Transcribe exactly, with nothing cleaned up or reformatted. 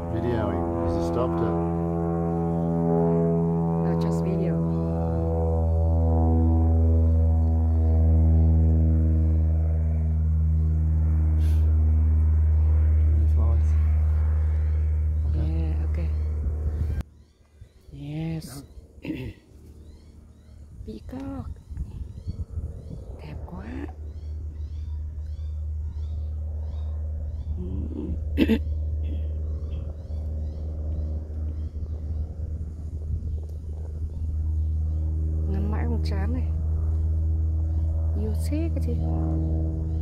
videoing. Has he stopped it? No, just video. Yeah, okay. Yes. Peacock. Đẹp quá. Ngắm mãi không chán này. Yêu thế cái gì.